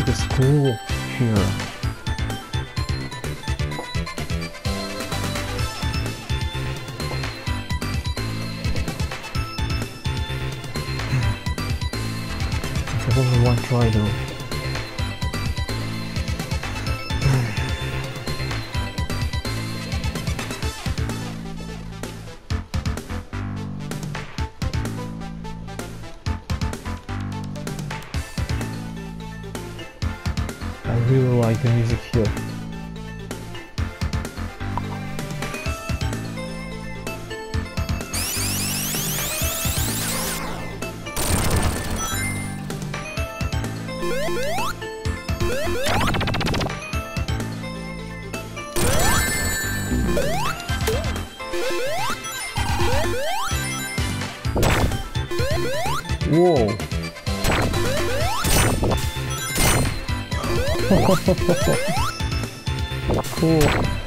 the school here. It's only one try though. I really like the music here. Whoa! Cool.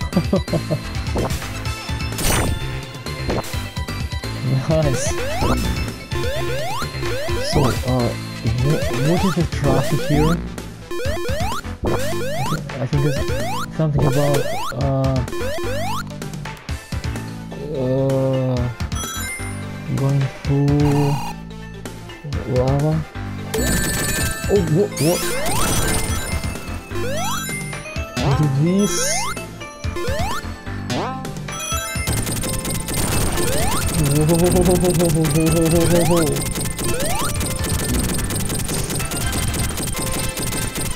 Nice. So, what is the traffic here? I think it's something about going through lava. Oh, what? This. Whoa.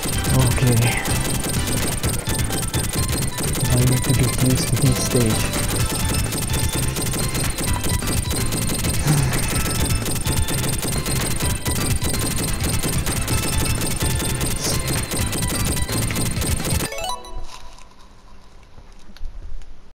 Okay. I need to get used to this stage.